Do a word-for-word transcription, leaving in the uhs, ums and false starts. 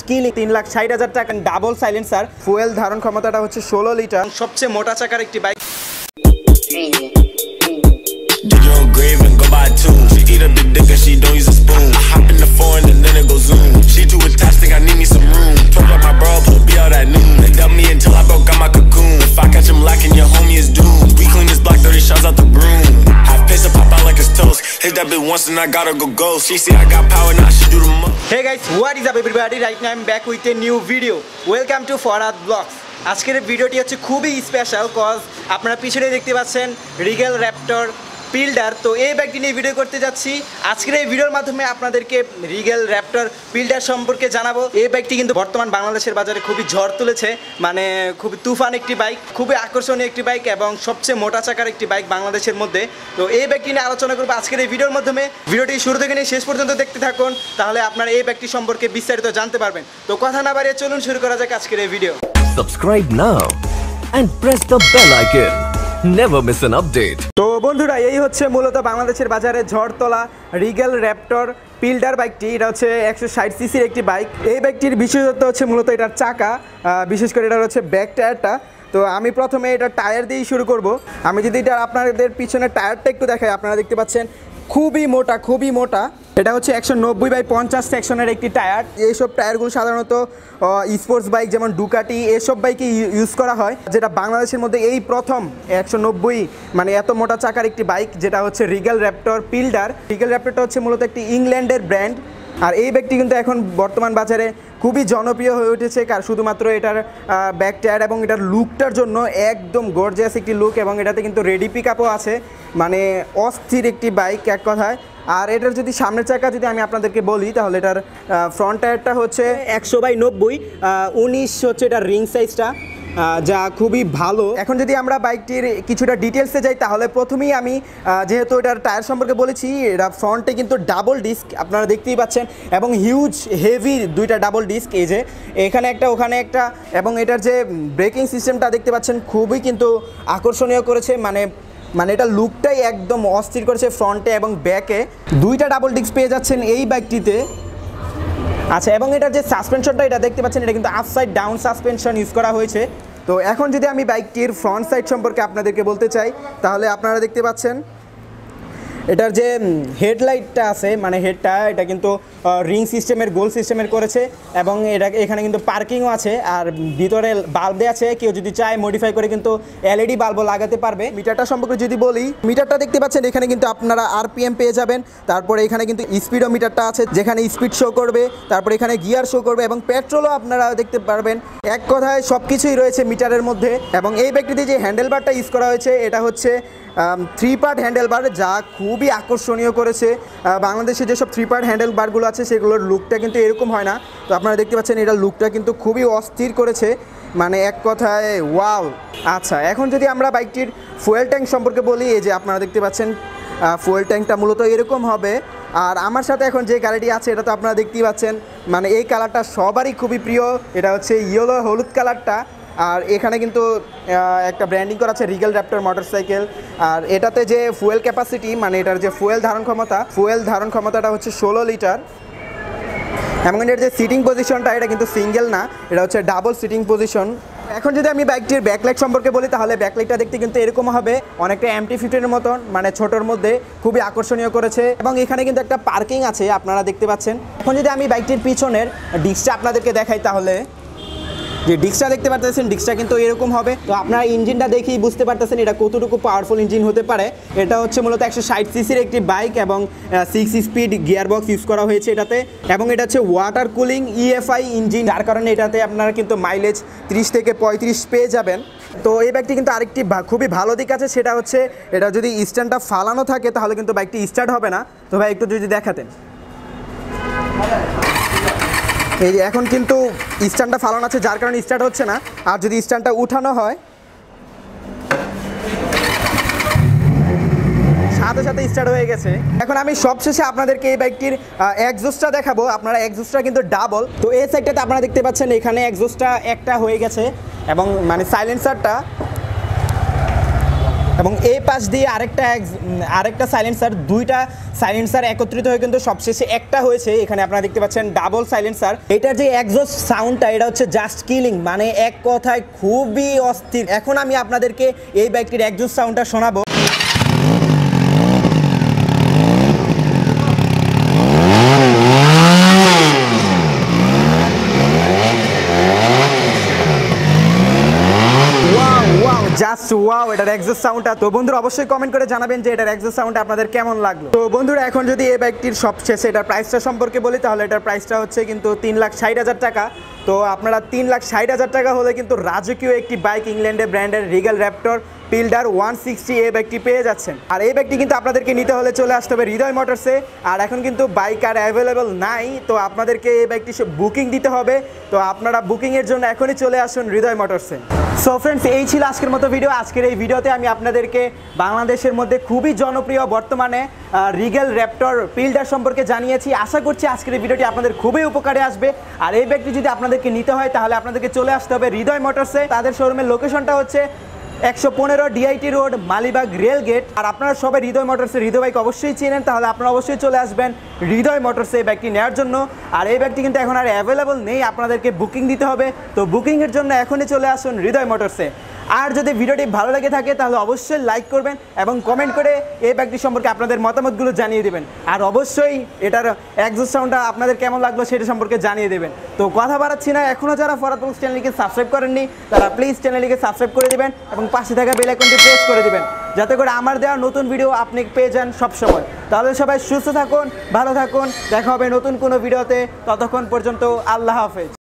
কিলি তিন লাখ ষাট হাজার টাকা, ডাবল সাইলেন্সার, ফুয়েল ধারণ ক্ষমতাটা হচ্ছে ষোলো লিটার, সবচেয়ে মোটা চাকার একটি bike. Eat a big dick and she don't use a spoon. I hop in the foreign and then it goes zoom. She too attached, think I need me some room. Talk like my bro, put be out at noon. They dump me until I broke out my cocoon. If I catch him lacking, your homie is doomed. We clean this block, thirty shots out the broom. Half piss and pop out like it's toast. Hit that bitch once and I gotta go ghost. She see I got power, now she do the most. Hey guys, what is up everybody? Right now I'm back with a new video. Welcome to Farad Vlogs. আজকের ভিডিওটি হচ্ছে খুবই special cause আপনারা পিছনে দেখতে পাচ্ছেন Rigel raptor পিল্ডার। তো এই বাইকটি নিয়ে ভিডিও করতে যাচ্ছি। আজকের এই ভিডিওর মাধ্যমে আপনাদেরকে রিগেল র্যাপটর পিল্ডার সম্পর্কে জানাবো। এই বাইকটি কিন্তু বর্তমান বাংলাদেশের বাজারে খুবই ঝড় তুলেছে, মানে খুবই তুফান একটি বাইক, খুবই আকর্ষণীয় একটি বাইক এবং সবচেয়ে মোটা চাকার একটি বাইক বাংলাদেশের মধ্যে। তো এই বাইকটি নিয়ে আলোচনা করবো আজকের এই ভিডিওর মাধ্যমে। ভিডিওটি শুরু থেকে নিয়ে শেষ পর্যন্ত দেখতে থাকুন, তাহলে আপনারা এই বাইকটি সম্পর্কে বিস্তারিত জানতে পারবেন। তো কথা না বাড়িয়ে চলুন শুরু করা যাক আজকের এই video. Subscribe now and press the bell icon. Never miss an update. তো বন্ধুরা, এই হচ্ছে মূলত বাংলাদেশের বাজারে ঝড় তোলা রিগেল র্যাপটর পিল্ডার বাইকটি। এটা হচ্ছে একশো ষাট সিসির একটি বাইক। এই বাইকটির বিশেষত্ব হচ্ছে মূলত এটার চাকা, বিশেষ করে এটা হচ্ছে ব্যাক টায়ারটা। তো আমি প্রথমে এটা টায়ার দিয়েই শুরু করব। আমি যদি এটা আপনাদের পিছনে টায়ারটা একটু দেখাই, আপনারা দেখতে পাচ্ছেন খুবই মোটা, খুবই মোটা। এটা হচ্ছে একশো নব্বই বাই পঞ্চাশ সেকশনের একটি টায়ার। এইসব টায়ারগুলো সাধারণত স্পোর্টস বাইক যেমন ডুকাটি এসব বাইকে ইউজ করা হয়, যেটা বাংলাদেশের মধ্যে এই প্রথম একশো নব্বই মানে এত মোটা চাকার একটি বাইক, যেটা হচ্ছে রিগেল র্যাপটর পিল্ডার। রিগেল র্যাপটরটা হচ্ছে মূলত একটি ইংল্যান্ডের ব্র্যান্ড। আর এই বাইকটি কিন্তু এখন বর্তমান বাজারে খুবই জনপ্রিয় হয়ে উঠেছে, কারণ শুধুমাত্র এটার ব্যাক টায়ার এবং এটার লুকটার জন্য একদম গর্জিয়াস একটি লুক, এবং এটাতে কিন্তু রেডি পিক আপও আছে, মানে অস্থির একটি বাইক এক কথায়। আর এটার যদি সামনের চাকা যদি আমি আপনাদেরকে বলি, তাহলে এটার ফ্রন্ট টায়ারটা হচ্ছে একশো বাই নব্বই, উনিশ হচ্ছে এটার রিং সাইজটা, যা খুবই ভালো। এখন যদি আমরা বাইকটির কিছুটা ডিটেলসে যাই, তাহলে প্রথমেই আমি যেহেতু এটার টায়ার সম্পর্কে বলেছি, এটা ফ্রন্টে কিন্তু ডাবল ডিস্ক আপনারা দেখতেই পাচ্ছেন, এবং হিউজ হেভি দুইটা ডাবল ডিস্ক, এই যে এখানে একটা ওখানে একটা, এবং এটার যে ব্রেকিং সিস্টেমটা দেখতে পাচ্ছেন খুবই কিন্তু আকর্ষণীয় করেছে, মানে মানে এটা লুকটাই একদম অস্থির করেছে ফ্রন্টে এবং ব্যাকে। দুইটা ডাবল ডিস্ক পেয়ে যাচ্ছেন এই বাইকটিতে। আচ্ছা, এবং এটার যে সাসপেনশনটা এটা দেখতে পাচ্ছেন, এটা কিন্তু আপসাইড ডাউন সাসপেনশন ইউজ করা হয়েছে। তো এখন যদি আমি বাইকটির ফ্রন্ট সাইড সম্পর্কে আপনাদেরকে বলতে চাই, তাহলে আপনারা দেখতে পাচ্ছেন এটার যে হেডলাইটটা আছে, মানে হেডটা এটা কিন্তু রিং সিস্টেমের গোল সিস্টেমের করেছে, এবং এটা এখানে কিন্তু পার্কিংও আছে, আর ভিতরে বাল্ব দেওয়া আছে। কেউ যদি চায় মডিফাই করে কিন্তু এলইডি বাল্বও লাগাতে পারবে। মিটারটা সম্পর্কে যদি বলি, মিটারটা দেখতে পাচ্ছেন এখানে কিন্তু আপনারা আরপিএম পেয়ে যাবেন। তারপরে এখানে কিন্তু স্পিডও মিটারটা আছে, যেখানে স্পিড শো করবে, তারপরে এখানে গিয়ার শো করবে, এবং পেট্রোলও আপনারা দেখতে পারবেন। এক কথায় সব কিছুই রয়েছে মিটারের মধ্যে। এবং এই বাইকটিতে যে হ্যান্ডেলবারটা ইউজ করা হয়েছে, এটা হচ্ছে থ্রি পার্ট হ্যান্ডেলবার, যা খুবই আকর্ষণীয় করেছে। বাংলাদেশে যেসব থ্রি পার্ট হ্যান্ডেলবারগুলো আছে, সেগুলোর লুকটা কিন্তু এরকম হয় না। তো আপনারা দেখতে পাচ্ছেন এটার লুকটা কিন্তু খুবই অস্থির করেছে, মানে এক কথায় ওয়াও। আচ্ছা, এখন যদি আমরা বাইকটির ফুয়েল ট্যাঙ্ক সম্পর্কে বলি, এই যে আপনারা দেখতে পাচ্ছেন ফুয়েল ট্যাঙ্কটা মূলত এরকম হবে। আর আমার সাথে এখন যে গাড়িটি আছে, এটা তো আপনারা দেখতেই পাচ্ছেন, মানে এই কালারটা সবারই খুবই প্রিয়। এটা হচ্ছে ইয়েলো হলুদ কালারটা। আর এখানে কিন্তু একটা ব্র্যান্ডিং করা আছে রিগেল র্যাপটর মোটরসাইকেল। আর এটাতে যে ফুয়েল ক্যাপাসিটি, মানে এটার যে ফুয়েল ধারণ ক্ষমতা, ফুয়েল ধারণ ক্ষমতাটা হচ্ছে ষোলো লিটার। এবং এটার যে সিটিং পজিশনটা, এটা কিন্তু সিঙ্গেল না, এটা হচ্ছে ডাবল সিটিং পজিশন। এখন যদি আমি বাইকটির ব্যাকলাইট সম্পর্কে বলি, তাহলে ব্যাকলাইটটা দেখতে কিন্তু এরকম হবে, অনেকটা এমটি ফিফটিনের মতন, মানে ছোটোর মধ্যে খুবই আকর্ষণীয় করেছে। এবং এখানে কিন্তু একটা পার্কিং আছে আপনারা দেখতে পাচ্ছেন। এখন যদি আমি বাইকটির পিছনের ডিস্কটা আপনাদেরকে দেখাই, তাহলে যে ডিস্কটা দেখতে পারতেছেন, ডিস্কটা কিন্তু এরকম হবে। তো আপনারা ইঞ্জিনটা দেখেই বুঝতে পারতেছেন এটা কতটুকু পাওয়ারফুল ইঞ্জিন হতে পারে। এটা হচ্ছে মূলত একশো ষাট সিসির একটি বাইক, এবং six speed gear box use করা হয়েছে এটাতে। এবং এটা হচ্ছে ওয়াটার কুলিং ইএফআই ইঞ্জিন, যার কারণে এটাতে আপনারা কিন্তু মাইলেজ ত্রিশ থেকে পঁয়ত্রিশ পেয়ে যাবেন। তো এই বাইকটি কিন্তু আরেকটি খুবই ভালো দিক আছে, সেটা হচ্ছে এটা যদি স্ট্যান্ডটা ফালানো থাকে, তাহলে কিন্তু বাইকটি স্টার্ট হবে না। তো ভাই একটু যদি দেখাতেন, এই যে এখন কিন্তু স্ট্যান্ডটা ফালানো আছে, যার কারণে স্টার্ট হচ্ছে না। আর যদি স্ট্যান্ডটা উঠানো হয়, সাথে সাথে স্টার্ট হয়ে গেছে। এখন আমি সবশেষে আপনাদেরকে এই বাইকটির এক্সজস্টটা দেখাবো। আপনারা এক্সজস্টটা কিন্তু ডাবল। তো এই সাইডটাতে আপনারা দেখতে পাচ্ছেন এখানে এক্সজস্টটা একটা হয়ে গেছে, এবং মানে সাইলেন্সারটা এবং এই পাশ দিয়ে আরেকটা আরেকটা সাইলেন্সার, দুইটা সাইলেন্সার একত্রিত হয়ে কিন্তু সবশেষে একটা হয়েছে। এখানে আপনারা দেখতে পাচ্ছেন ডাবল সাইলেন্সার। এটার যে এক্সস্ট সাউন্ডটা এটা হচ্ছে জাস্ট কিলিং, মানে এক কথায় খুবই অস্থির। এখন আমি আপনাদেরকে এই বাইকটির এক্সস্ট সাউন্ডটা শোনাবো। জাস্ট ওয়াও এটার এক্সস্ট সাউন্ডটা। তো বন্ধুরা অবশ্যই কমেন্ট করে জানাবেন যে এটার এক্সস্ট সাউন্ডটা আপনাদের কেমন লাগলো। তো বন্ধুরা এখন যদি এই বাইকটির সবশেষে এটার প্রাইসটা সম্পর্কে বলি, তাহলে এটার প্রাইসটা হচ্ছে কিন্তু তিন লাখ ষাট হাজার টাকা। তো আপনারা তিন লাখ ষাট হাজার টাকা হলে কিন্তু রাজকীয় একটি বাইক ইংল্যান্ডের ব্র্যান্ডের রিগাল র্যাপটর পিল্ডার ওয়ান সিক্সটি এই বাইকটি পেয়ে যাচ্ছেন। আর এই বাইকটি কিন্তু আপনাদেরকে নিতে হলে চলে আসতে হবে হৃদয় মোটরসে। আর এখন কিন্তু বাইক আর অ্যাভেলেবেল নাই, তো আপনাদেরকে এই বাইকটি বুকিং দিতে হবে। তো আপনারা বুকিংয়ের জন্য এখনই চলে আসুন হৃদয় মোটরসে। সো ফ্রেন্ডস, এই ছিল আজকের মতো ভিডিও। আজকের এই ভিডিওতে আমি আপনাদেরকে বাংলাদেশের মধ্যে খুবই জনপ্রিয় বর্তমানে রিগেল র্যাপটর পিল্ডার সম্পর্কে জানিয়েছি। আশা করছি আজকের এই ভিডিওটি আপনাদের খুবই উপকারে আসবে। আর এই বাইকটি যদি আপনাদেরকে নিতে হয় তাহলে আপনাদেরকে চলে আসতে হবে হৃদয় মোটরসে। তাদের শোরুমের লোকেশনটা হচ্ছে একশো পনেরো DIT road, Malibagh rail gate. আর আপনারা সবাই হৃদয় মোটরসের হৃদয় বাইক অবশ্যই চেনেন, তাহলে আপনারা অবশ্যই চলে আসবেন হৃদয় মোটরসে এই বাইকটি নেওয়ার জন্য। আর এই বাইকটি কিন্তু এখন আর অ্যাভেলেবল নেই, আপনাদেরকে বুকিং দিতে হবে। তো বুকিংয়ের জন্য এখনই চলে আসুন হৃদয় মোটরসে। আর যদি ভিডিওটি ভালো লেগে থাকে তাহলে অবশ্যই লাইক করবেন এবং কমেন্ট করে এই বাইকটি সম্পর্কে আপনাদের মতামতগুলো জানিয়ে দেবেন। আর অবশ্যই এটার এক্সস্ট সাউন্ডটা আপনাদের কেমন লাগলো সেটা সম্পর্কে জানিয়ে দেবেন। তো কথা বাড়াচ্ছি না, এখনও যারা ফরাদ ব্লগস চ্যানেলকে সাবস্ক্রাইব করেননি তারা প্লিজ চ্যানেলটিকে সাবস্ক্রাইব করে দেবেন এবং পাশে থাকা বেল আইকনটি প্রেস করে দেবেন, যাতে করে আমার দেওয়া নতুন ভিডিও আপনি পেয়ে যান সবসময়। তাহলে সবাই সুস্থ থাকুন, ভালো থাকুন, দেখা হবে নতুন কোনো ভিডিওতে। ততক্ষণ পর্যন্ত আল্লাহ হাফেজ।